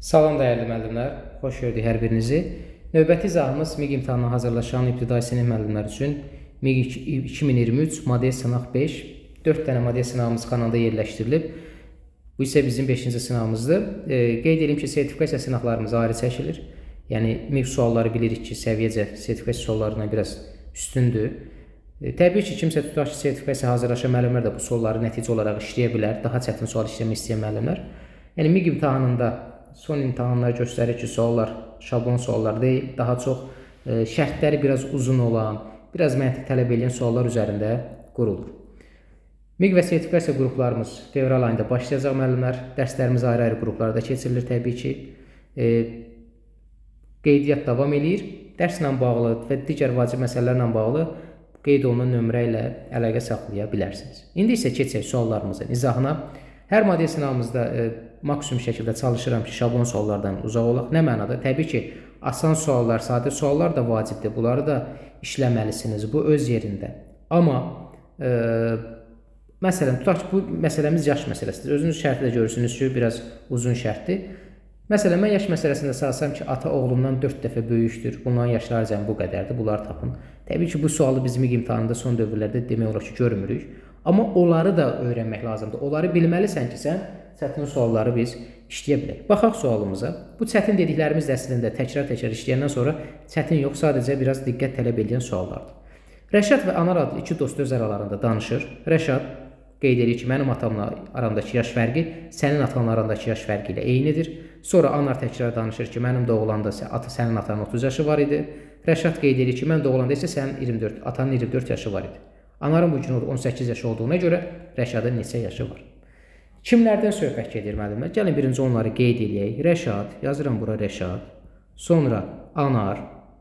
Salam dəyərli müəllimlər, xoş gördük hər birinizi. Növbəti izahımız MİQ imtahanına hazırlaşan ibtidai sinif müəllimlər üçün MİQ 2023 model sınaq 5. 4 dənə model sınağımız kanalda yerləşdirilib. Bu isə bizim 5-ci sınağımızdır. Qeyd edim ki, sertifikasiya sınaqlarımız ayrı çəkilir. Yəni MİQ sualları bilirik ki, səviyyəcə sertifikasiya suallarından biraz üstündür. Təbii ki, kimsə tutaq ki, sertifikasiya hazırlaşan müəllimlər də bu sualları nəticə olaraq işləyə bilər. Daha çətin sual işləmək istəyən müəllimlər. Yəni MİQ imtahanında son imtahanlar göstərir ki, suallar şablon suallar deyil, daha çox şərtləri biraz uzun olan, biraz məntiq tələb edən suallar üzərində qurulur. MİQ və sertifikasiya qruplarımız fevral ayında başlayacaq müəllimlər. Dərslərimiz ayrı-ayrı qruplarda keçirilir təbii ki. Qeydiyyat davam edir. Dərslə bağlı və digər vacib məsələlərlə bağlı qeyd olunan nömrə ilə əlaqə saxlaya bilərsiniz. İndi isə keçək suallarımızın izahına. Hər model sınavımızda maksimum şəkildə çalışıram ki, şablon suallardan uzaq olaq. Nə mənada? Təbii ki, asan suallar, sadə suallar da vacibdir. Bunları da işləməlisiniz. Bu öz yerində. Amma məsələn, tutaq ki, bu məsələmiz yaş məsələsidir. Özünüz şərtdə görürsünüz ki, biraz uzun şərtdir. Məsələn, mən yaş məsələsində salsam ki, ata oğlumdan 4 dəfə böyükdür. Bunların yaşları cəmi bu qədərdir. Bunları tapın. Təbii ki, bu sualı biz MİQ imtahanında son dövrlərdə demək olar ki, görmürük. Amma onları da öyrənmək lazımdır. Onları bilməlisən ki, sən çətin sualları biz işləyə bilək. Baxaq sualımıza. Bu çətin dediklərimiz əslində təkrar-təkrar işləyəndən sonra çətin yox, sadəcə biraz diqqət tələb edən suallardır. Rəşad və Anar adlı iki dost öz aralarında danışır. Rəşad qeyd edir ki, mənim atamla aramdakı yaş fərqi sənin atanla arandakı yaş fərqi ilə eynidir. Sonra Anar təkrar danışır ki, mənim doğulanda sənin atanın 30 yaşı var idi. Rəşad qeyd edir ki, mən doğulanda isə sənin 24, atanın 24 yaşı var idi. Anarın bu gün 18 yaşı olduğuna görə Rəşadın neçə yaşı var? Kimlərdən söhbət gedir müəllimlər? Gəlin birinci onları qeyd edək. Rəşad, yazıram bura Rəşad. Sonra Anar.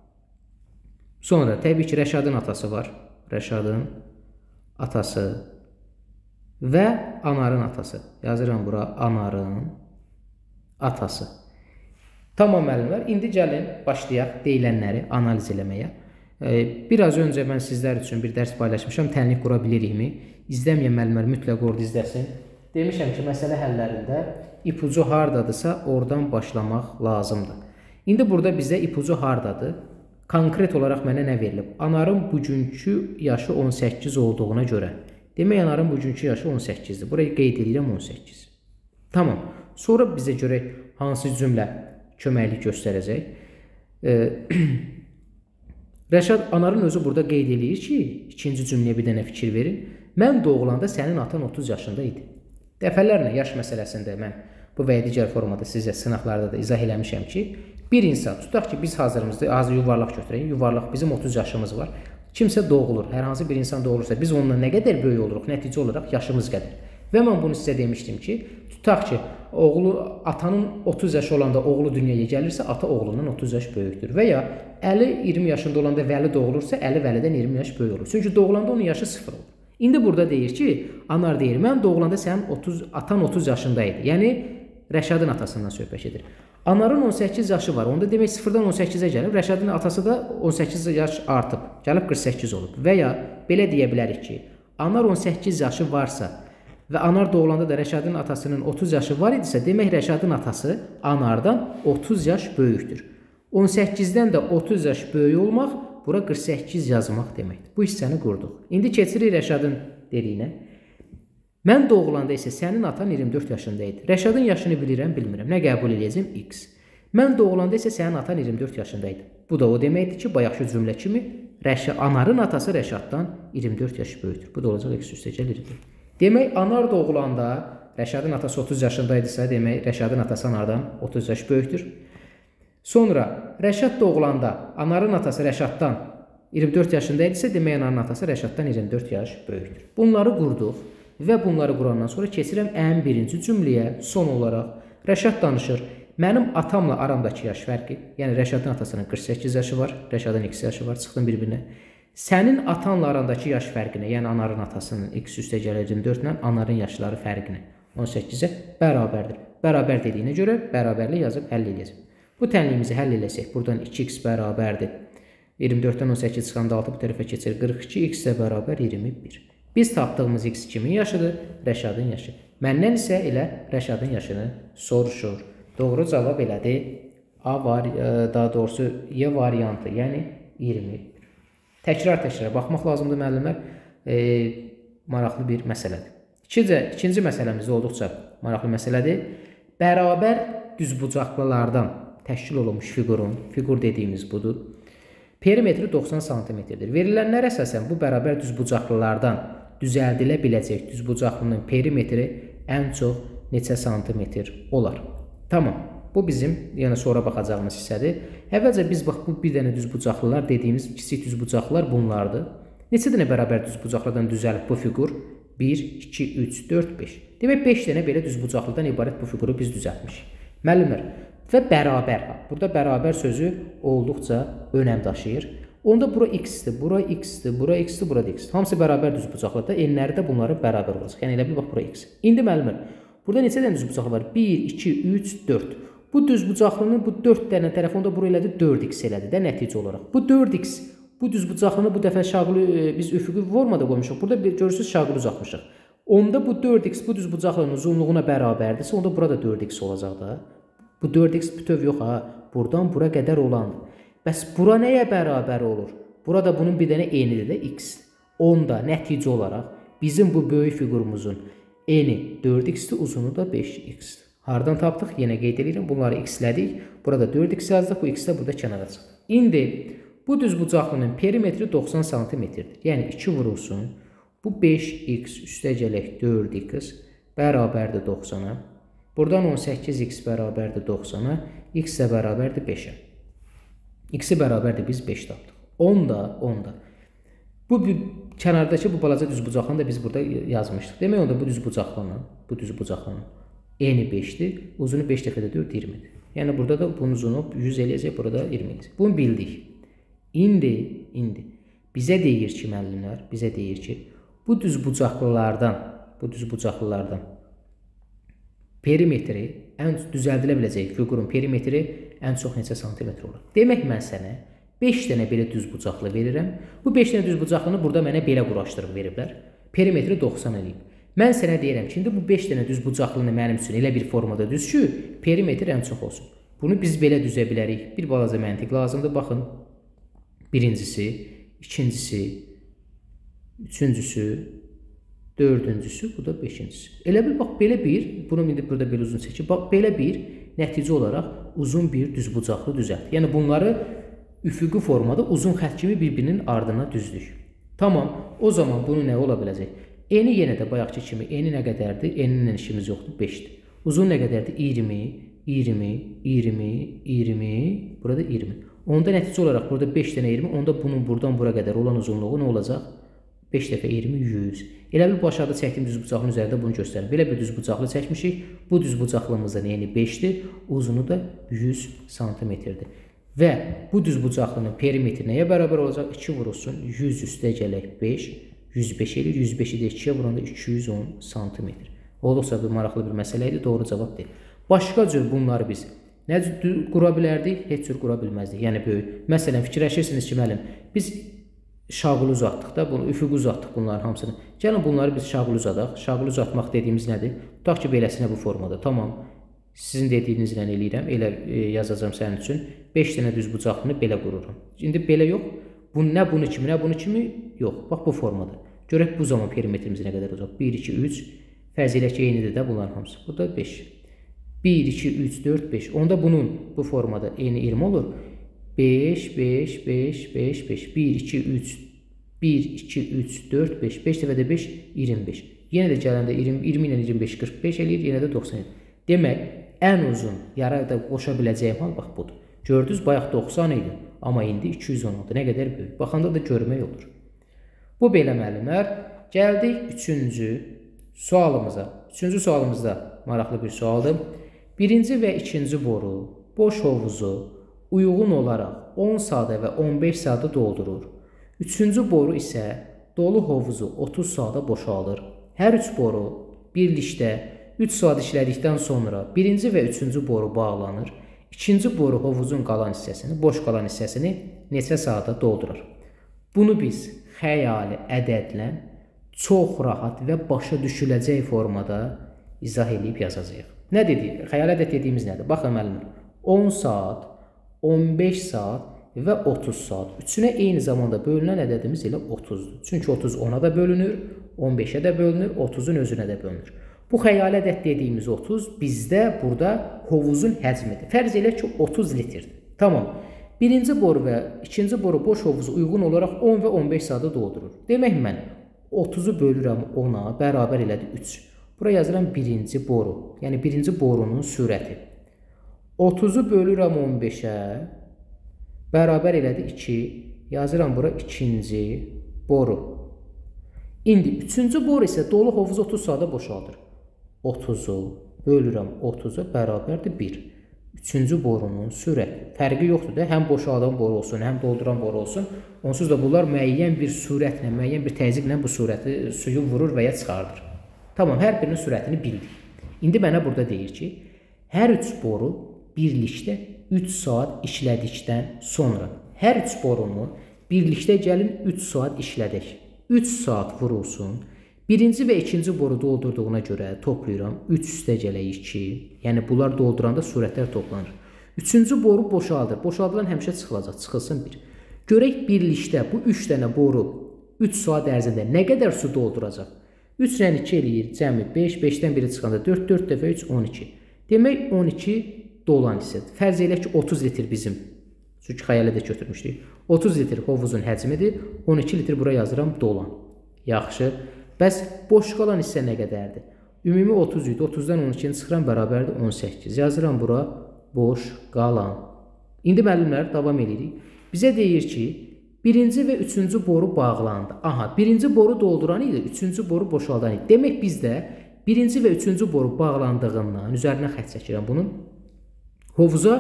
Sonra təbii ki, Rəşadın atası var. Rəşadın atası və Anarın atası. Yazıram bura Anarın atası. Tamam müəllimlər. İndi gəlin başlayaq deyilənləri analiz eləməyə. Biraz öncə mən sizlər üçün bir dərs paylaşmışam. Tənlik qura bilirikmi? İzləməyən müəllimlər mütləq orada izləsin. Demişəm ki, məsələ həllərində ipucu hardadırsa, oradan başlamaq lazımdır. İndi burada bizə ipucu hardadır? Konkret olaraq mənə nə verilib? Anarın bugünkü yaşı 18 olduğuna görə. Demək, Anarın bugünkü yaşı 18-dir. Burayı qeyd edirəm 18. Tamam. Sonra bizə görək hansı cümlə köməklik göstərəcək. Rəşad, Anarın özü burada qeyd edir ki, ikinci cümləyə bir dənə fikir verin. Mən doğulanda sənin atan 30 yaşında idi. Dəfələrlə yaş məsələsində mən bu və ya digər formada sizə sınaqlarda da izah eləmişəm ki, bir insan, tutaq ki, biz hazırımızda azı yuvarlaq götürək, yuvarlaq bizim 30 yaşımız var. Kimsə doğulur, hər hansı bir insan doğulursa, biz onunla nə qədər böyük oluruq, nəticə olaraq yaşımız qədər. Və mən bunu sizə demişdim ki, tutaq ki, atanın 30 yaşı olanda oğlu dünyaya gəlirsə, ata oğlundan 30 yaş böyükdür. Və ya Əli 20 yaşında olanda Vəli doğulursa, Əli Vəlidən 20 yaş böyük olur. Çünki doğulanda onun yaşı 0 olur. İndi burada deyir ki, Anar deyir, mən doğulanda sənin atan 30 yaşındaydı. Yəni, Rəşadın atasından söhbət edir. Anarın 18 yaşı var. Onda demək 0-dan 18-ə gəlib. Rəşadın atası da 18 yaş artıb. Gəlib 48 olub. Və ya belə deyə bilərik ki, Anar 18 yaşı varsa və Anar doğulanda da Rəşadın atasının 30 yaşı var idisə, demək Rəşadın atası Anardan 30 yaş böyükdür. 18-dən də 30 yaş böyük olmaq, bura 48 yazmaq deməkdir. Bu hissəni qurduq. İndi keçirik Rəşadın dediyinə. Mən doğulanda isə sənin atan 24 yaşında idi. Rəşadın yaşını bilirəm, bilmirəm. Nə qəbul edəcəm? X. Mən doğulanda isə sənin atan 24 yaşında idi. Bu da o deməkdir ki, bayaqki cümlə kimi Anarın atası Rəşaddan 24 yaş böyükdür. Bu da olacaq X üstəcə 24. Demək, Anar doğulanda Rəşadın atası 30 yaşındaydısa, demək, Rəşadın atası Anardan 30 yaş böyükdür. Sonra Rəşad doğulanda Anarın atası Rəşaddan 24 yaşındaydısa, demək, Anarın atası Rəşaddan 24 yaş böyükdür. Bunları qurduq və bunları qurandan sonra keçirəm ən birinci cümləyə. Son olaraq Rəşad danışır. Mənim atamla aramdakı yaş fərqi, yəni Rəşadın atasının 48 yaşı var, Rəşadın x yaşı var, çıxdım bir-birinə. Sənin atanla arandakı yaş fərqinə, yəni Anarın atasının x üstə gəlir 24 ilə Anarın yaşları fərqinə 18-ə bərabərdir. Bərabər dediyinə görə bərabərlik yazıb həll edəcəm. Bu tənliyimizi həll eləsək, buradan 2x bərabərdir. 24-dən 18 çıxanda 6 bu tərəfə keçir, 42 x də bərabər 21. Biz tapdığımız x kimin yaşıdır? Rəşadın yaşı. Məndən isə elə Rəşadın yaşını soruşur. Doğru cavab elədir. Daha doğrusu Y variantı, yəni 20. Təkrar baxmaq lazımdır müəllimlər. Maraqlı bir məsələdir. İkinci məsələmiz olduqca maraqlı məsələdir. Bərabər düzbucaqlılardan təşkil olunmuş fiqur dediyimiz budur. Perimetri 90 cm-dir. Verilənlər əsasən bu bərabər düzbucaqlılardan düzəldilə biləcək düzbucaqlının perimetri ən çox neçə santimetr olar? Tamam. Bu bizim yəni sonra baxacağımız hissədir. Əvvəlcə biz bax bu bir dənə düzbucaqlılar dediyimiz kiçik düzbucaqlılar bunlardır. Neçə dənə bərabər düzbucaqlıdan düzəlib bu fiqur? 1, 2, 3, 4, 5. Demək 5 dənə belə düzbucaqlıdan ibarət bu fiquru biz düzəltmişik. Müəllimlər, və bərabər. Burada bərabər sözü olduqca önəm daşıyır. Onda bura x-dir, bura x-dir, bura x-dir, bura x. Hamısı bərabər düzbucaqlıdır. Enləri də bunların bərabər olacaq. Yəni elə bil bax bura x. İndi müəllimlər, burada neçə dənə düzbucaqlı var? 1, 2, 3, 4. Bu düzbucaqlının bu 4 dənə tərəfi onda bura elədi 4x elədi də nəticə olaraq. Bu 4x bu düzbucaqlını bu dəfə şaqlı biz üfüqi formada qoymuşuq. Burada görürsüz şaqlı uzatmışıq. Onda bu 4x bu düzbucaqlının uzunluğuna bərabərdirsə, onda burada 4x olacaq da. Bu 4x bütöv yox ha. Buradan bura qədər olandır. Bəs bura nəyə bərabər olur? Burada bunun bir dənə enidir də x. Onda nəticə olaraq bizim bu böyük fiqurumuzun eni 4x-dir, uzunu da 5x-dir. Hardan tapdıq? Yenə qeyd edirəm. Bunları x-lədik. Burada 4x yazdıq. Bu x də burada kənara çıxdı. İndi bu düzbucaqlının perimetri 90 cm-dir. Yəni 2 vurulsun. Bu 5x üstəgələk 4x bərabərdir 90-a. Buradan 18x bərabərdir 90-a. X də bərabərdir 5-ə. X-i bərabərdir biz 5 tapdıq. 10 da. Bu kənardakı bu balaca düzbucaqlını da biz burada yazmışdıq. Demək onda bu düzbucaqlının eni 5-dir. Uzunu 5 dəfə də 4, 20-dir. Yəni burada da bunun uzunu 100 eləyəcək, burada 20 eləyəcək. Bunu bildik. İndi bizə deyir ki, müəllimlər, bu düzbucaqlılardan perimetri, düzəldilə biləcək fiqurun perimetri ən çox neçə santimetr olur? Demək, mən sənə 5 dənə belə düzbucaqlı verirəm. Bu 5 dənə düzbucaqlını burada mənə belə quraşdırıb veriblər. Perimetri 90 eləyib. Mən sənə deyirəm ki, indi bu 5 dənə düzbucaqlını mənim üçün elə bir formada düz ki, perimetr ən çox olsun. Bunu biz belə düzə bilərik. Bir balaca məntiq lazımdır. Baxın. Birincisi, ikincisi, üçüncüsü, dördüncüsü, bu da beşincisi. Elə bil, bax, belə bir, bunu indi burada belə uzun çəkib, bax, belə bir nəticə olaraq uzun bir düzbucaqlı düzəltdik. Yəni, bunları üfüqi formada uzun xətt kimi bir-birinin ardına düzdük. Tamam, o zaman bunu nə ola biləcək? Eni yenə də bayaqki kimi, eni nə qədərdir? Eninlə işimiz yoxdur, 5-dir. Uzun nə qədərdir? 20, burada 20. Onda nəticə olaraq burada 5 dənə 20, onda bunun buradan bura qədər olan uzunluğu nə olacaq? 5 dəfə 20, 100. Elə bil bu aşağıda çəkdiyim düzbucaqlının üzərində bunu göstərir. Belə bir düzbucaqlı çəkmişik. Bu düzbucaqlımızın eni 5-dir, uzunu da 100 cm-dir. Və bu düzbucaqlının perimetri nəyə bərabər olacaq? 2 vurulsun, 100 üstə gələk 5, 105 edir. 105-i də 2-yə vuranda 210 cm. Olduqca bir maraqlı bir məsələ idi, doğru cavab deyil. Başqa cür bunları biz nə qura bilərdik? Heç cür qura bilməzdik. Yəni böyük. Məsələn, fikirləşirsiniz ki, müəllim, biz şaqlı uzatdıq da, bunu üfüqi uzatdıq bunların hamısını. Gəlin bunları biz şaqlı uzadaq. Şaqlı uzatmaq dediyimiz nədir? Tutaq ki, beləsinə bu formada. Tamam. Sizin dediyinizlə eləyirəm. Elə yazacağım sənin üçün. 5 dənə düzbucaqlını belə qururam. İndi belə yox. Nə bunu kimi yox. Bax bu formada. Görək bu zaman perimetrimiz nə qədər olacaq? 1, 2, 3. Fərz elə ki, eynidir də bunların hamısı. Bu da 5. 1, 2, 3, 4, 5. Onda bunun bu formada eni 20 olur. 5, 5, 5, 5, 5. 1, 2, 3, 1, 2, 3, 4, 5. 5 dəfə də 5, 25. Yenə də gələndə 20 ilə 25, 45 eləyir. Yenə də 90 eləyir. Demək, ən uzun yarada qoşa biləcəyim hal bax budur. Gördünüz, bayaq 90 idi. Amma indi 216. Nə qədər böyük. Baxanda da görmək olur. Bu belə müəllimlər. Gəldik 3-cü sualımıza. 3-cü sualımızda maraqlı bir sualdır. 1-ci və 2-ci boru boş hovuzu uyğun olaraq 10 sadə və 15 sadə doldurur. 3-cü boru isə dolu hovuzu 30 sadə boşaldır. Hər 3 boru birlikdə 3 saat işlədikdən sonra 1-ci və 3-cü boru bağlanır. 2-ci boru hovuzun qalan hissəsini, boş qalan hissəsini neçə saata doldurur? Bunu biz xəyali ədədlə çox rahat və başa düşüləcək formada izah edib yazacağıq. Nə dedik? Xəyal ədəd dediyimiz nədir? Baxın müəllimlər. 10 saat, 15 saat və 30 saat. Üçünə eyni zamanda bölünən ədədimiz elə 30-dur. Çünki 30 10-a da bölünür, 15-ə də bölünür, 30-un özünə də bölünür. Bu xəyali ədəd dediyimiz 30 bizdə burada hovuzun həcmidir. Fərz elə ki 30 litrdir. Tamam. Birinci boru və ikinci boru boş hovuzu uyğun olaraq 10 və 15 saata doldurur. Demək mən 30-u bölürəm 10-a, bərabər elədi 3. Buraya yazıram birinci boru. Yəni birinci borunun sürəti. 30-u bölürəm 15-ə, bərabər elədi 2. Yazıram bura ikinci boru. İndi üçüncü boru isə dolu hovuzu 30 saata boşaldır. 30-u bölürəm 30-a bərabərdir 1. Üçüncü borunun sürəti. Fərqi yoxdur da, həm boşaldan boru olsun, həm dolduran boru olsun. Onsuz da bunlar müəyyən bir sürətlə, müəyyən bir təzyiqlə bu sürəti suyu vurur və ya çıxardır. Tamam, hər birinin sürətini bildik. İndi mənə burada deyir ki, hər üç boru birlikdə 3 saat işlədikdən sonra hər üç borunu birlikdə gəlin 3 saat işlədək. 3 saat vurulsun. Birinci və ikinci boru doldurduğuna görə toplayıram. 3 üstə gələk 2. Yəni bunlar dolduranda sürətlər toplanır. Üçüncü boru boşaldır. Boşaldılan həmişə çıxılacaq. Çıxılsın 1. Görək birlikdə bu 3 dənə boru 3 saat ərzində nə qədər su dolduracaq? 3 ilə 2 eləyir. Cəmi 5. 5-dən biri çıxanda 4. 4 dəfə 3 12. Demək 12 dolan hissədir. Fərz elə ki 30 litr bizim. Çünki xəyalə də götürmüşdük. 30 litr hovuzun həcmidir. 12 litr bura yazıram dolan. Yaxşı. Bəs boş qalan hissə nə qədərdir? Ümumi 30 idi. 30-dan 12-ni çıxıram bərabərdir 18. Yazıram bura boş qalan. İndi müəllimlər davam edirik. Bizə deyir ki, birinci və üçüncü boru bağlandı. Aha, birinci boru dolduran idi, üçüncü boru boşaldan idi. Demək bizdə birinci və üçüncü boru bağlandığından, üzərinə xətt çəkirəm bunun, hovuza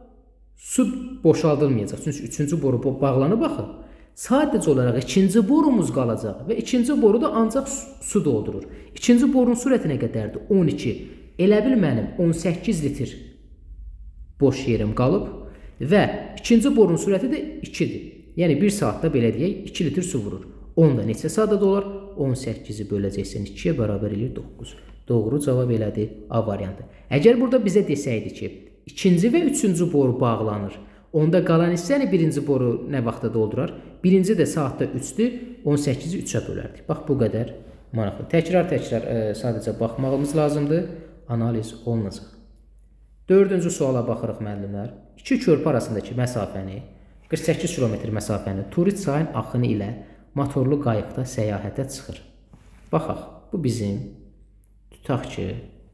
su boşaldılmayacaq. Çünki üçüncü boru bağlanıb baxın. Sadəcə olaraq ikinci borumuz qalacaq və ikinci boruda ancaq su doldurur. İkinci borunun sürəti nə qədərdir? 12. Elə bil mənim 18 litr boş yerim qalıb və ikinci borunun sürəti də 2-dir. Yəni 1 saatda belə deyək 2 litr su vurur. 10 da neçə saata dolar? 18-i böləcəksən 2-yə bərabər eləyir 9. Doğru cavab elədi A variantı. Əgər burada bizə desəydi ki, ikinci və üçüncü boru bağlanır, onda qalan hissəni birinci boru nə vaxtda doldurar? Birinci də saatda 3-dür, 18-i 3-ə bölərdik. Bax, bu qədər maraqlı. Təkrar sadəcə baxmağımız lazımdır, analiz olunacaq. Dördüncü suala baxırıq müəllimlər. İki körpü arasındakı məsafəni, 48 km məsafəni turist çayın axını ilə motorlu qayıqda səyahətə çıxır. Baxaq, bu bizim, tutaq ki,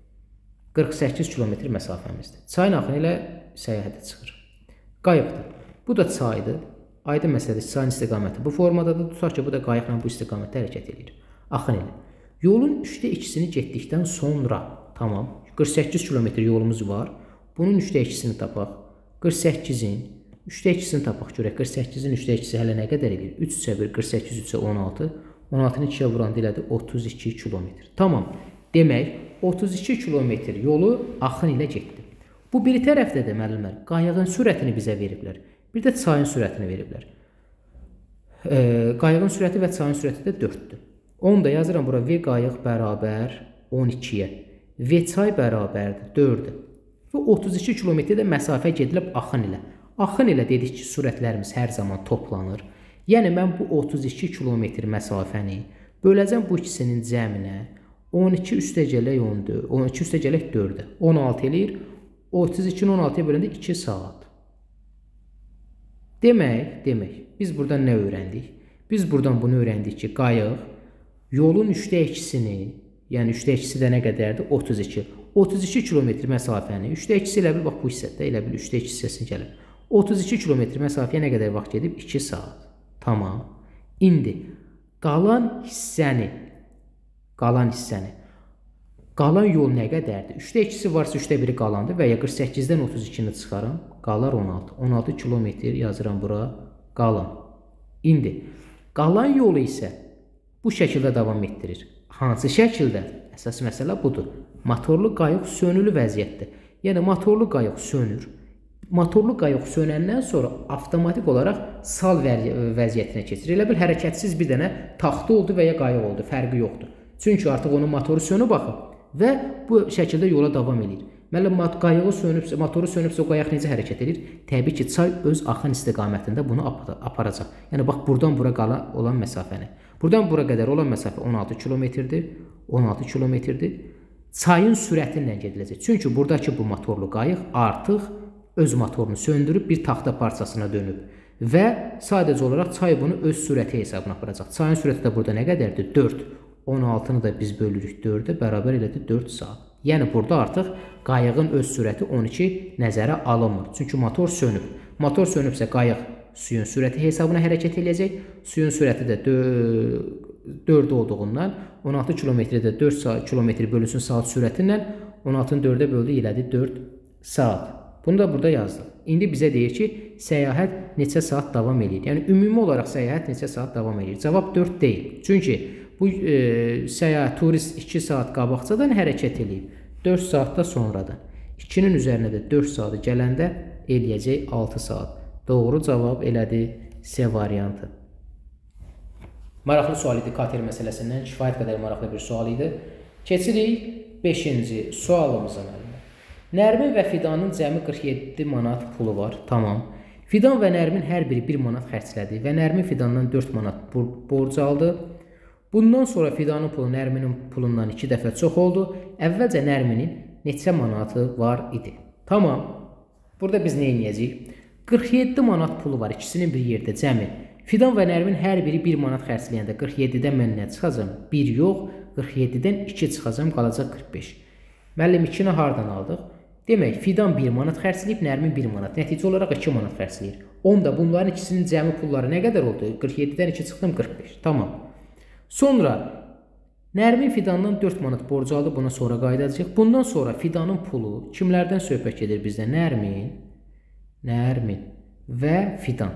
48 km məsafəmizdir. Çayın axını ilə səyahətə çıxır. Qayıqdır. Bu da çaydır. Aydın məsələdir, çayın istiqaməti bu formadadır. Tutaq ki, bu da qayıqla bu istiqamətdə hərəkət edir. Axın ilə. Yolun 3də 2-sini getdikdən sonra, tamam, 48 km yolumuz var. Bunun 3də 2-sini tapaq. 48-in 3də 2-sini tapaq görək. 48-in 3də 2-si hələ nə qədər edir? 3 3-ə 1, 48 3-ə 16. 16-nı 2-yə vuranda elədi 32 km. Tamam. Demək, 32 km yolu axın ilə getdi. Bu bir tərəfdə də müəllimlər qayığın sürətini bizə veriblər. Bir də çayın sürətini veriblər. Qayığın sürəti və çayın sürəti də 4-dür. 10 da yazıram bura V qayıq bərabər 12-yə. V çay bərabərdir 4-dür. Və 32 kilometrdə məsafə gedilib axın ilə. Axın ilə dedik ki, sürətlərimiz hər zaman toplanır. Yəni mən bu 32 kilometr məsafəni böləcəm bu ikisinin cəminə. 12 üstə gələk 14, 12 üstə gələk 4-ə. 16 eləyir. 32-ni 16-ya böləndə 2 saat. Demək, biz buradan nə öyrəndik? Biz buradan bunu öyrəndik ki, qayıq yolun 3də 2-sini, yəni 3də 2-si də nə qədərdir? 32. 32 kilometr məsafəni, 3də 2-si elə bil, bax bu hissədə, elə bil 3də 2 hissəsini gəlir. 32 kilometr məsafəyə nə qədər vaxt gedib? 2 saat. Tamam. İndi qalan hissəni, qalan yol nə qədərdir? 3də 2-si varsa 3də 1-i qalandır və ya 48-dən 32-ni çıxaram, qalar 16. 16 kilometr yazıram bura, qalan. İndi, qalan yolu isə bu şəkildə davam etdirir. Hansı şəkildə? Əsas məsələ budur. Motorlu qayıq sönülü vəziyyətdir. Yəni, motorlu qayıq sönür. Motorlu qayıq sönəndən sonra avtomatik olaraq sal vəziyyətinə keçir. Elə bil, hərəkətsiz bir dənə taxta oldu və ya qayıq oldu, fərqi yoxdur. Çünki artıq onun motoru sönüb baxıb və bu şəkildə yola davam edir. Müəllim, qayığı sönübsə, motoru sönübsə, o qayıq necə hərəkət edir? Təbii ki, çay öz axın istiqamətində bunu aparacaq. Yəni, bax, buradan bura olan məsafəni. Buradan bura qədər olan məsafə 16 kilometrdir. 16 kilometrdir. Çayın sürəti ilə gediləcək. Çünki buradakı bu motorlu qayıq artıq öz motorunu söndürüb bir taxta parçasına dönüb və sadəcə olaraq çay bunu öz sürəti hesabına aparacaq. Çayın sürəti də burada nə qədərdir? 4. 16-nı da biz bölürük 4-ə, bərabər elədir 4 saat. Yəni, burada artıq qayığın öz sürəti 12 nəzərə alınmır. Çünki motor sönüb. Motor sönübsə qayıq suyun sürəti hesabına hərəkət edəcək. Suyun sürəti də 4 olduğundan 16 kilometrdə 4 kilometr bölünsün saat sürəti ilə 16-nı 4-ə böldü elədi 4 saat. Bunu da burada yazdıq. İndi bizə deyir ki, səyahət neçə saat davam edir? Yəni, ümumi olaraq səyahət neçə saat davam edir? Cavab 4 deyil. Çünki bu səyahət, turist 2 saat qabaqcadan hərəkət edir. 4 saat da sonradan. 2-nin üzərinə də 4 saatı gələndə eləyəcək 6 saat. Doğru cavab elədi C variantı. Maraqlı sual idi Kater məsələsindən. Kifayət qədər maraqlı bir sual idi. Keçirik 5-ci sualımıza. Nərmin və Fidanın cəmi 47 manat pulu var. Tamam. Fidan və Nərmin hər biri 1 manat xərclədi və Nərmin Fidandan 4 manat borc aldı. Bundan sonra Fidanın pulu Nərminin pulundan 2 dəfə çox oldu. Əvvəlcə Nərminin neçə manatı var idi? Tamam. Burada biz nə edəcəyik? 47 manat pulu var ikisinin bir yerdə cəmi. Fidan və Nərmin hər biri 1 manat xərcləyəndə 47-dən mən nə çıxacam? 1 yox, 47-dən 2 çıxacam, qalacaq 45. Müəllim 2-ni hardan aldıq? Demək, Fidan 1 manat xərcləyib, Nərmin 1 manat. Nəticə olaraq 2 manat xərcləyir. Onda bunların ikisinin cəmi pulları nə qədər oldu? 47-dən 2 çıxdım, 45. Tamam. Sonra Nərmin Fidandan 4 manat borc aldı, buna sonra qayıdacaq. Bundan sonra Fidanın pulu kimlərdən söhbət gedir bizdə? Nərmin və Fidan.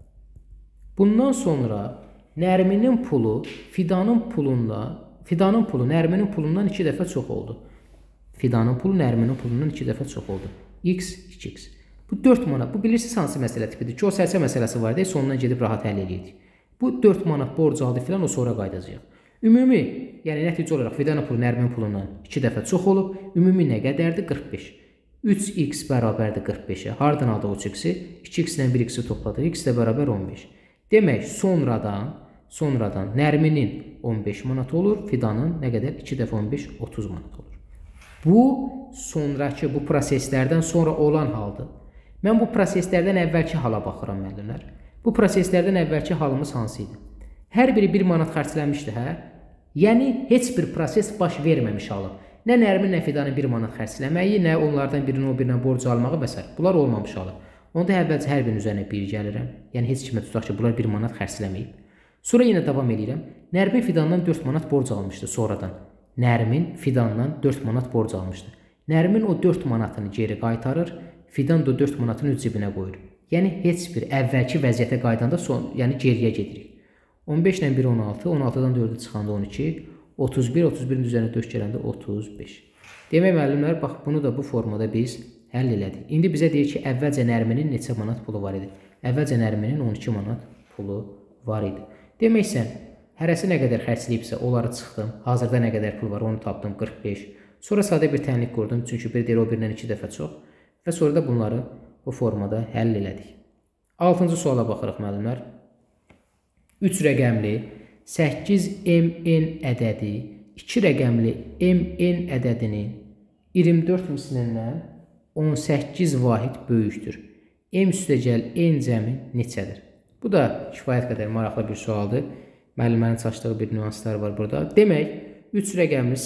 Bundan sonra Nərminin pulu Fidanın pulu Nərminin pulundan 2 dəfə çox oldu. Fidanın pulu Nərminin pulundan 2 dəfə çox oldu. X, 2x. Bu 4 manat. Bu bilirsiniz hansı məsələ tipidir? Ki, o sərsə məsələsi var deyə sonundan gedib rahat həll eləyirdik. Bu 4 manat borc aldı filan, o sonra qayıdacaq. Ümumi, yəni nəticə olaraq Fidanın pulu Nərminin pulundan 2 dəfə çox olub. Ümumi nə qədərdir? 45. 3x bərabərdir 45-ə. Hardan aldı 3x-i? 2x ilə 1x-i topladı. X də bərabər 15. Demək, sonradan Nərminin 15 manat olur. Fidanın nə qədər? 2 dəfə 15, 30 manat olur. Bu, sonraki, bu proseslərdən sonra olan haldır. Mən bu proseslərdən əvvəlki hala baxıram, müəllimlər. Bu proseslərdən əvvəlki halımız hansı idi? Hər biri 1 manat xərclənmişdi, hə? Yəni, heç bir proses baş verməmiş halı. Nə Nərmin, nə Fidanın 1 manat xərcləməyi, nə onlardan birinin o birindən borc almağı və s. Bunlar olmamış halı. Onda əvvəlcə hər birinin üzərinə 1 gəlirəm. Yəni, heç kimə tutaq ki, bunlar 1 manat xərcləməyib. Sonra yenə davam edirəm. Nərmin Fidandan 4 manat borc almışdı sonradan. Nərmin Fidandan 4 manat borc almışdı. Nərmin o 4 manatını geri qaytarır, Fidan da 4 manatını öz cibinə qoyur. Yəni, heç bir əvvəlki vəziyyətə qaydanda yəni geriyə gedirik. 15 ilə 1, 16, 16-dan 4-ü çıxanda 12, 31, 31-in üzərinə 4 gələndə 35. Demək, müəllimlər, bax, bunu da bu formada biz həll elədik. İndi bizə deyir ki, əvvəlcə Nərminin neçə manat pulu var idi? Əvvəlcə Nərminin 12 manat pulu var idi. Demək, sən hərəsi nə qədər xərcləyibsə, onları çıxdım. Hazırda nə qədər pul var, onu tapdım, 45. Sonra sadə bir tənlik qurdum, çünki bir deyir o birindən 2 dəfə çox. Və sonra da bunları bu formada həll elədik. 6-cı suala baxırıq, müəllimlər. 3 rəqəmli 8mn ədədi 2 rəqəmli mn ədədinin 24 mislindən 18 vahid böyükdür. M üstəgəl n cəmi neçədir? Bu da kifayət qədər maraqlı bir sualdır. Müəllimənin açdığı bir nüanslar var burada. Demək, 3 rəqəmli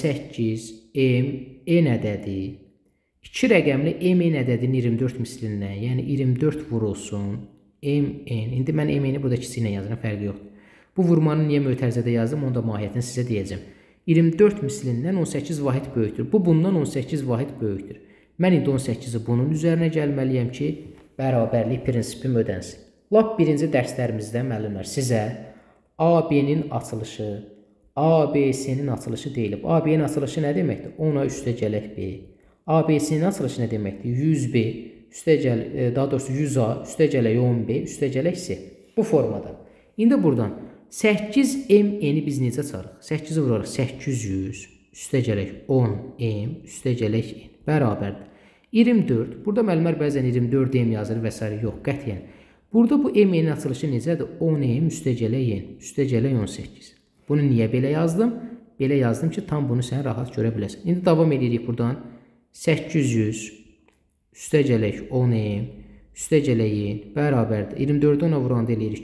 8m n ədədi 2 rəqəmli mn ədədinin 24 mislindən, yəni 24 vurulsun mn. İndi mən mn-i burada kiçik ilə yazıram, fərqi yoxdur. Bu vurmanı niyə mötərizədə yazdım, onu da mahiyyətini sizə deyəcəm. 24 mislindən 18 vahid böyükdür. Bu, bundan 18 vahid böyükdür. Mən indi 18-i bunun üzərinə gəlməliyəm ki, bərabərlik prinsipim ödənsin. Lap birinci dərslərimizdə, müəllimlər, sizə AB-nin açılışı, ABC-nin açılışı deyilib. AB-nin açılışı nə deməkdir? 10-a üstəgələk B. ABC-nin açılışı nə deməkdir? 100B, daha doğrusu 100A, üstəgələk 10B, üstəgələk C. Bu formada. İndi buradan 8mn-i biz necə çarıq? 8-i vurarıq 800 üstəgələk 10m üstəgələk n bərabərdir. 24. Burada müəllimlər bəzən 24m yazır və s. yox, qətiyyən. Burada bu m-in açılışı necədir? 10m üstəgələk n üstəgələk 18. Bunu niyə belə yazdım? Belə yazdım ki, tam bunu sən rahat görə biləsən. İndi davam edirik buradan. 800 üstəgələk 10m üstəgələk n bərabərdir. 24-ü ona vuranda eləyir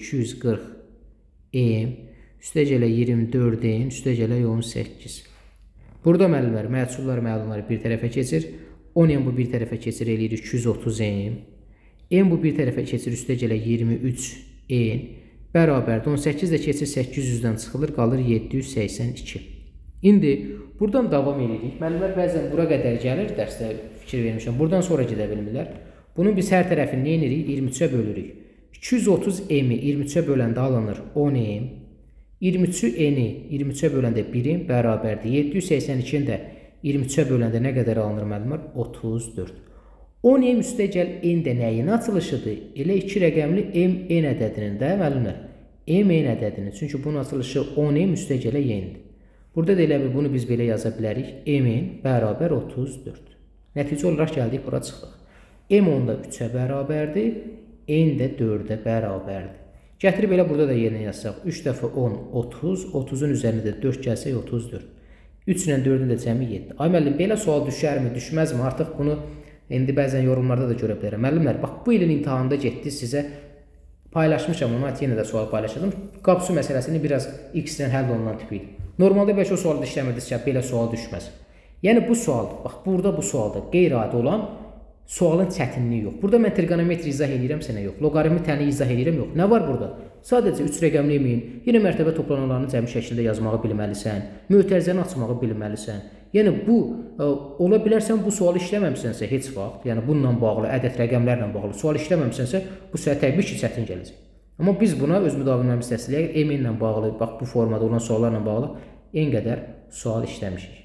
240m üstəgələk 24n üstəgələk 18. Burada müəllimlər məhsullar məlumları bir tərəfə keçir. 10m bu bir tərəfə keçir eləyir 230m. n bu bir tərəfə keçir üstəgələk 23n bərabərdir. 18 də keçir 800-dən çıxılır, qalır 782. İndi buradan davam edirik. Müəllimlər bəzən bura qədər gəlir, dərsdə fikir vermişəm. Buradan sonra gedə bilmirlər. Bunun biz hər tərəfini nə edirik? 23-ə bölürük. 230m-i 23-ə böləndə alınır 10m. 23-ü n-i 23-ə böləndə 1-in bərabərdir. 782-ni də 23-ə böləndə nə qədər alınır müəllimlər? 34. 10m üstəgəl n də nəyin açılışıdır? Elə 2 rəqəmli m n ədədinin də müəllimlər. M n ədədinin. Çünki bunun açılışı 10m üstəgələ n-dir. Burada da elə bunu biz belə yaza bilərik. m n bərabər 34. Nəticə olaraq gəldik, bura çıxdıq. M onda 3-ə bərabərdir. N də 4-ə bərabərdir. Gətirib elə burada da yerinə yazsaq. 3 dəfə 10, 30. 30-un üzərində 4 gəlsək 34. 3 ilə 4-ün də cəmi 7. Ay müəllim, belə sual düşərmi, düşməzmi? Artıq bunu indi bəzən yorumlarda da görə bilərəm. Müəllimlər, bax bu ilin imtahanında getdi sizə paylaşmışam, ona yenə də sual paylaşacağım. Qapsu məsələsini biraz x-lə həll olunan tipi idi. Normalda bəlkə o sualda işləmirdiksə belə sual düşməz. Yəni bu sual, bax burada bu sualda qeyri-adi olan sualın çətinliyi yox. Burada mən trigonometri izah edirəm, sənə yox. Loqaritmi təni izah edirəm, yox. Nə var burada? Sadəcə 3 rəqəmli emin, yenə mərtəbə toplananlarını cəmi şəklində yazmağı bilməlisən, mötərizəni açmağı bilməlisən. Yəni bu ola bilərsən bu sualı işləməmisənsə heç vaxt, yəni bununla bağlı, ədəd rəqəmlərlə bağlı sual işləməmisənsə bu sənə təbii ki, çətin gələcək. Amma biz buna öz müdaviməmiz təsdiqləyək, eminlə bağlı, bax bu formada olan suallarla bağlı en qədər sual işləmişik.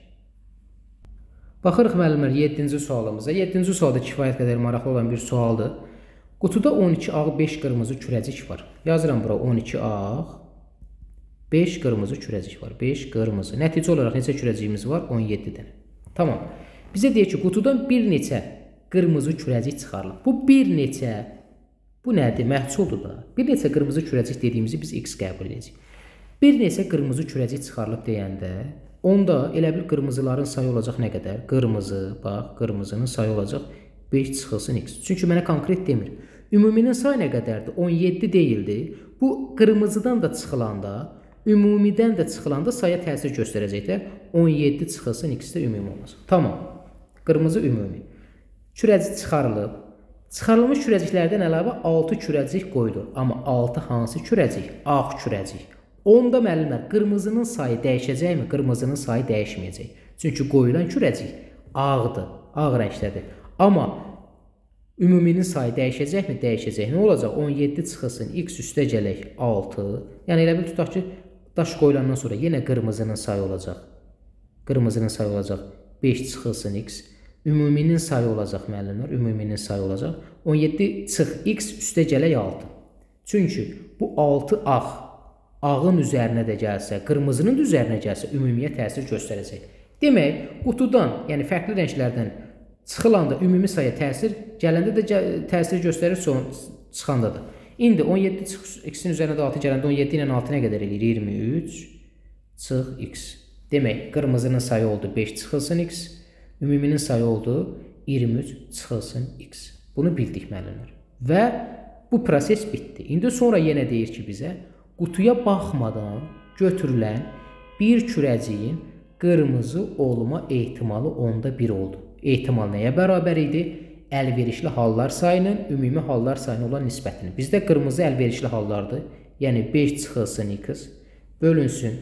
Baxırıq müəllimlər 7-ci sualımıza. 7-ci sualda kifayət qədər maraqlı olan bir sualdır. Qutuda 12 ağ, 5 qırmızı kürəcik var. Yazıram bura 12 ağ, 5 qırmızı kürəcik var. 5 qırmızı. Nəticə olaraq neçə kürəciyimiz var? 17 dənə. Tamam. Bizə deyək ki, qutudan bir neçə qırmızı kürəcik çıxarılır. Bu bir neçə, bu nədir? Məhsuldur da. Bir neçə qırmızı kürəcik dediyimizi biz x qəbul edəcəyik. Bir neçə qırmızı kürəcik çıxarılıb deyəndə, onda elə bil qırmızıların sayı olacaq nə qədər? Qırmızı, bax, qırmızının sayı olacaq 5 çıxılsın x. Çünki mənə konkret demir. Ümuminin sayı nə qədərdir? 17 deyildi. Bu qırmızıdan da çıxılanda, ümumidən də çıxılanda saya təsir göstərəcəklər. 17 çıxılsın x də ümumi olacaq. Tamam. Qırmızı ümumi. Kürəcik çıxarılıb. Çıxarılmış kürəciklərdən əlavə 6 kürəcik qoyulur. Amma 6 hansı kürəcik? Ağ kürəcik. Onda müəllimlər qırmızının sayı dəyişəcəkmi? Qırmızının sayı dəyişməyəcək. Çünki qoyulan kürəcik ağdır, ağ rəngdədir. Amma ümuminin sayı dəyişəcəkmi? Dəyişəcək. Nə olacaq? 17 çıxılsın x üstəgələk 6. Yəni elə bil tutaq ki, daş qoyulandan sonra yenə qırmızının sayı olacaq. Qırmızının sayı olacaq 5 çıxılsın x. Ümuminin sayı olacaq müəllimlər. Ümuminin sayı olacaq 17 çıx x üstəgələk 6. Çünki bu 6 ağ. Ağın üzərinə də gəlsə, qırmızının da üzərinə gəlsə, ümumiyə təsir göstərəcək. Demək, qutudan, yəni fərqli rənglərdən çıxılanda ümumi sayı təsir, gələndə də təsir göstərir, çıxanda da. İndi 17 çıx x-in üzərində 6 gələndə 17 ilə 6 nə qədər eləyir? 23 çıx x. Demək, qırmızının sayı oldu 5 çıxılsın x, ümuminin sayı oldu 23 çıxılsın x. Bunu bildik müəllimlər. Və bu proses bitdi. İndi sonra yenə deyir ki, bizə qutuya baxmadan götürülən bir kürəciyin qırmızı olma ehtimalı onda 1 oldu. Ehtimal nəyə bərabər idi? Əlverişli hallar sayının ümumi hallar sayına olan nisbətini. Bizdə qırmızı əlverişli hallardır. Yəni 5 çıxılsın x bölünsün.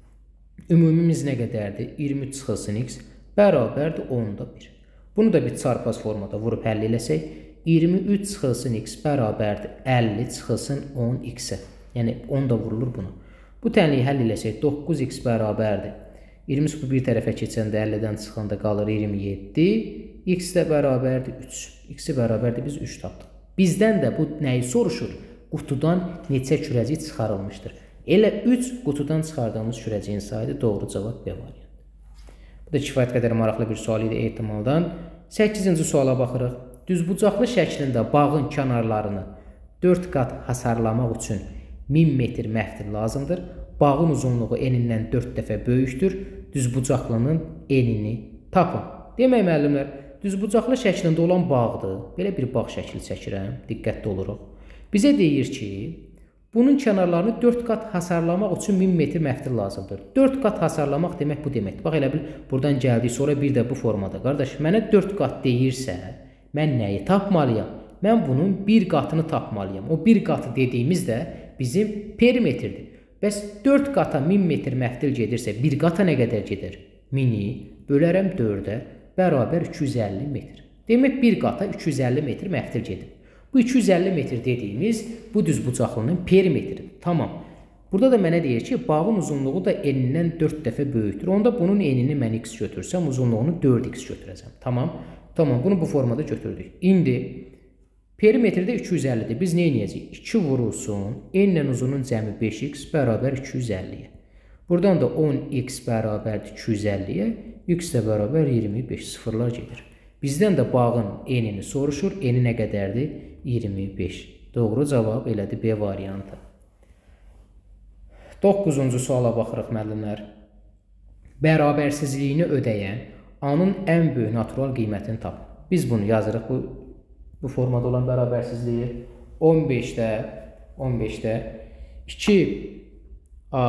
Ümumimiz nə qədərdir? 23 çıxılsın x bərabərdir 10-da 1. Bunu da bir çarpaz formada vurub həll eləsək, 23 çıxılsın x bərabərdir 50 çıxılsın 10 x-ə. Yəni 10 da vurulur buna. Bu tənliyi həll eləsək 9x bərabərdir. 20 bu bir tərəfə keçəndə 50-dən çıxanda qalır 27. X də bərabərdir 3. X-i bərabərdir biz 3 tapdıq. Bizdən də bu nəyi soruşur? Qutudan neçə kürəcik çıxarılmışdır? Elə 3 qutudan çıxardığımız kürəciyin sayıdır. Doğru cavab B variantı. Bu da kifayət qədər maraqlı bir sual idi ehtimaldan. 8-ci suala baxırıq. Düzbucaqlı şəklində bağın kənarlarını 4 qat hasarlamaq üçün 1000 metr məftil lazımdır. Bağın uzunluğu enindən 4 dəfə böyükdür. Düzbucaqlının enini tapın. Demək müəllimlər, düzbucaqlı şəklində olan bağdır. Belə bir bağ şəkli çəkirəm. Diqqətli oluruq. Bizə deyir ki, bunun kənarlarını 4 qat hasarlamaq üçün 1000 metr məftil lazımdır. 4 qat hasarlamaq demək bu deməkdir. Bax, elə bil, buradan gəldik, sonra bir də bu formada. Qardaş, mənə 4 qat deyirsə, mən nəyi tapmalıyam? Mən bunun bir qatını tapmalıyam. O bir qatı dediyimiz də bizim perimetrdir. Bəs 4 qata 1000 metr məftil gedirsə, bir qata nə qədər gedər? 1000-i bölərəm 4-ə bərabər 250 metr. Demək, bir qata 250 metr məftil gedir. Bu 250 metr dediyimiz bu düzbucaqlının perimetridir. Tamam. Burada da mənə deyir ki, bağın uzunluğu da enindən 4 dəfə böyükdür. Onda bunun enini mən x götürsəm, uzunluğunu 4x götürəcəm. Tamam. Tamam, bunu bu formada götürdük. İndi perimetrdə 250-dir. Biz nə edəcəyik? 2 vurulsun, enlə uzunun cəmi 5x bərabər 250-yə. Buradan da 10x bərabərdir 250-yə, x də bərabər 25, sıfırlar gedir. Bizdən də bağın enini soruşur. Eni nə qədərdir? 25. Doğru cavab elədir B variantı. 9-cu suala baxırıq müəllimlər. Bərabərsizliyini ödəyən A-nın ən böyük natural qiymətini tapın. Biz bunu yazırıq bu formada olan bərabərsizliyi. 15-də 2A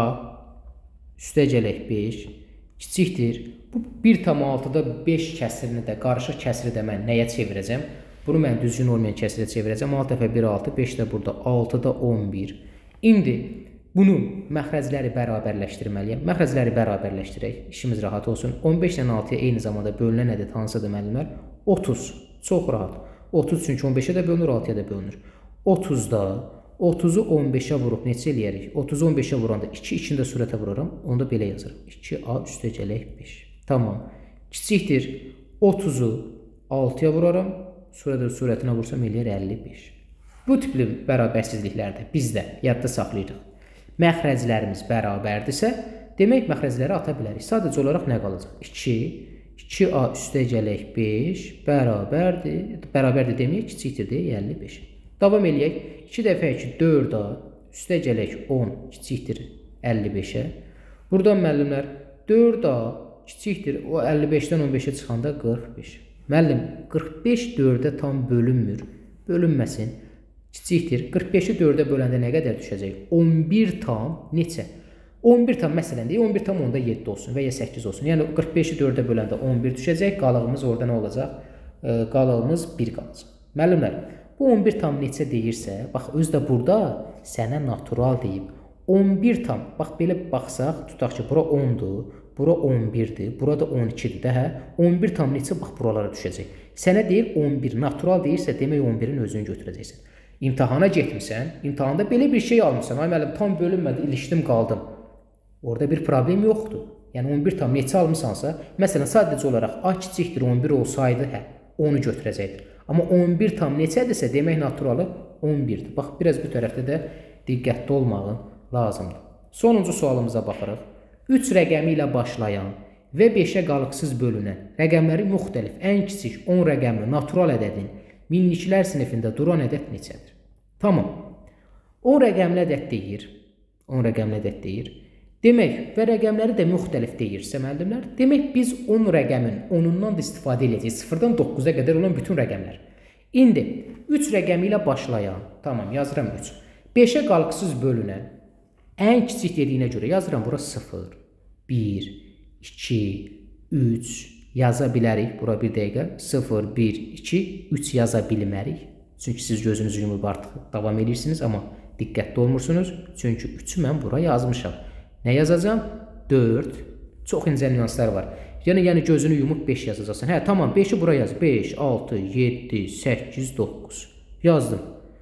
üstəgələk 5 kiçikdir. Bu 1,6-da 5 kəsirini də, qarışıq kəsiri də mən nəyə çevirəcəm? Bunu mən düzgün olmayan kəsirə çevirəcəm. 6 dəfə 1, 6, 5 də burada 6-da 11. İndi bunun məxrəcləri bərabərləşdirməliyəm. Məxrəcləri bərabərləşdirək. İşimiz rahat olsun. 15 ilə 6-ya eyni zamanda bölünən ədəd hansıdır müəllimlər? 30. Çox rahat. 30 çünki 15-ə də bölünür, 6-ya da bölünür. 30-da 30-u 15-ə vurup neçə eləyərik? 30-u 15-ə vuranda 2, 2-ni də surətə vururam. Onu da belə yazırım. 2A üstəgələk 5. Tamam. Kiçikdir. 30-u 6-ya vuraram. Surətinə vursam eləyər 55. Bu tipli bərabərsizliklərdə biz də yadda saxlayırıq. Məxrəclərimiz bərabərdirsə, demək məxrəcləri ata bilərik. Sadəcə olaraq nə qalacaq? 2A üstəgələk 5 bərabərdir. Bərabərdir demək, kiçikdir deyə 55. Davam eləyək. 2 dəfə 2 4A üstəgələk 10 kiçikdir 55-ə. Buradan müəllimlər 4A kiçikdir. O 55-dən 15-ə çıxanda 45. Müəllim, 45 4-ə tam bölünmür. Bölünməsin. Kiçikdir. 45-i 4-ə böləndə nə qədər düşəcək? 11 tam neçə? 11 tam məsələn deyək, 11 tam onda 7 olsun və ya 8 olsun. Yəni 45-i 4-ə böləndə 11 düşəcək. Qalığımız orada nə olacaq? Qalığımız 1 qalacaq. Müəllimlər, bu 11 tam neçə deyirsə, bax öz də burada sənə natural deyib. 11 tam, bax belə baxsaq, tutaq ki, bura 10-dur. Bura 11-dir, burada 12-dir də, hə? 11 tam neçə bax buralara düşəcək. Sənə deyir 11, natural deyirsə demək 11-in özünü götürəcəksən. İmtahana getmirsən, imtahanda belə bir şey almışsan. Ay müəllim, tam bölünmədi, ilişdim, qaldım. Orada bir problem yoxdur. Yəni 11 tam neçə almışsansa, məsələn sadəcə olaraq A kiçikdir 11 olsaydı, hə, onu götürəcəkdir. Amma 11 tam neçədirsə demək naturalı 11-dir. Bax, biraz bu tərəfdə də diqqətli olmağın lazımdır. Sonuncu sualımıza baxırıq. 3 rəqəmi ilə başlayan və 5-ə qalıqsız bölünən rəqəmləri müxtəlif, ən kiçik 10 rəqəmli natural ədədin minliklər sinifində duran ədəd neçədir? Tamam. 10 rəqəmli ədəd deyir. 10 rəqəmli ədəd deyir. Demək, və rəqəmləri də müxtəlif deyirsə müəllimlər, demək biz 10 rəqəmin 10-undan da istifadə edəcəyik. 0-dan 9-a qədər olan bütün rəqəmlər. İndi 3 rəqəmi ilə başlayan, tamam, yazıram 3. 5-ə qalıqsız bölünən ən kiçik dediyinə görə yazıram bura 0, 1, 2, 3 yaza bilərik. Bura bir dəqiqə 0, 1, 2, 3 yaza bilmərik. Çünki siz gözünüzü yumub artıq davam edirsiniz, amma diqqətli olmursunuz. Çünki 3-ü mən bura yazmışam. Nə yazacağım? 4. Çox incə nüanslar var. Yəni gözünü yumub 5 yazacaqsan. Hə, tamam, 5-i bura yaz. 5, 6, 7, 8, 9. Yazdım.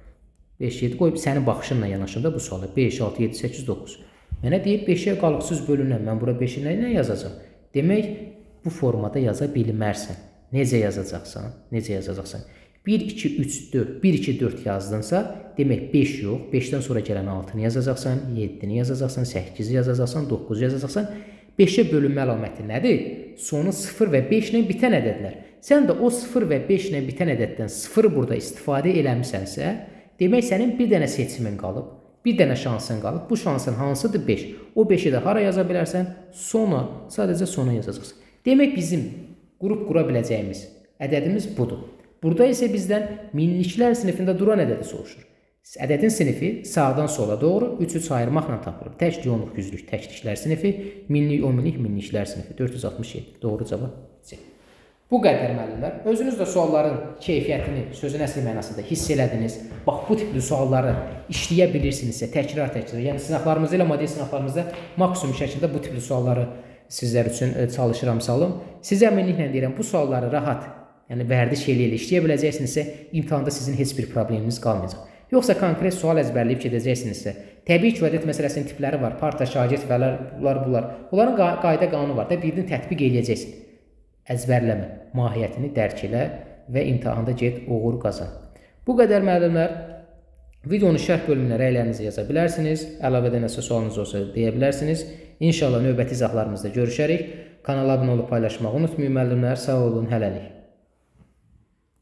5, 7 qoyub sənin baxışınla yanaşım da bu suala. 5, 6, 7, 8, 9. Mənə deyib 5-ə qalıqsız bölünən. Mən bura 5-i nə yazacağım? Demək, bu formada yaza bilmərsən. Necə yazacaqsan? Necə yazacaqsan? 1, 2, 3, 4, 1, 2, 4 yazdınsa, demək 5 yox. 5-dən sonra gələn 6-nı yazacaqsan, 7-ni yazacaqsan, 8-i yazacaqsan, 9-u yazacaqsan. 5-ə bölünmə əlaməti nədir? Sonu 0 və 5 ilə bitən ədədlər. Sən də o 0 və 5 ilə bitən ədəddən 0 burada istifadə eləmisənsə, demək sənin bir dənə seçimin qalıb, bir dənə şansın qalıb. Bu şansın hansıdır? 5. O 5-i də hara yaza bilərsən? Sona, sadəcə sona yazacaqsın. Demək bizim qrup qura biləcəyimiz ədədimiz budur. Burada isə bizdən minliklər sinifində duran ədədi soruşur. Ədədin sinifi sağdan sola doğru 3-3 ayırmaqla tapılır. Tək yonluq, yüzlük, təkliklər sinifi, minlik, 10 minlik, minliklər sinifi. 467. Doğru cavab C. Bu qədər müəllimlər. Özünüz də sualların keyfiyyətini sözün əsli mənasında hiss elədiniz. Bax, bu tipli sualları işləyə bilirsinizsə, təkrar. Yəni, sınaqlarımızda ilə model sınaqlarımızda maksimum şəkildə bu tipli sualları sizlər üçün çalışıram salım. Sizə əminliklə deyirəm, bu sualları rahat, yəni vərdiş ilə işləyə biləcəksinizsə, imtahanda sizin heç bir probleminiz qalmayacaq. Yoxsa konkret sual əzbərləyib gedəcəksinizsə, təbii ki, vəhdət məsələsinin tipləri var, parta, şagird və bunlar. Onların qayda qanunu var da, birini tətbiq eləyəcəksin. Əzbərləmə, mahiyyətini dərk elə və imtahanda get, uğur qazan. Bu qədər müəllimlər. Videonun şərh bölümünə rəylərinizi yaza bilərsiniz. Əlavədə nəsə sualınız olsa deyə bilərsiniz. İnşallah növbəti izahlarımızda görüşərik. Kanala abunə olub paylaşmağı unutmayın müəllimlər. Sağ olun, hələlik.